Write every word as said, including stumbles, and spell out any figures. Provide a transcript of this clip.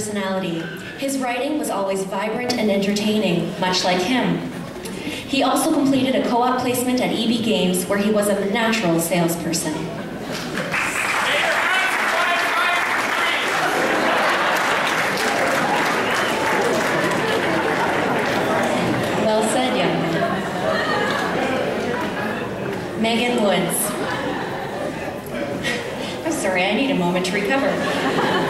personality. His writing was always vibrant and entertaining, much like him. He also completed a co-op placement at E B Games, where he was a natural salesperson. Well said, young man. Megan Woods. I'm sorry, I need a moment to recover.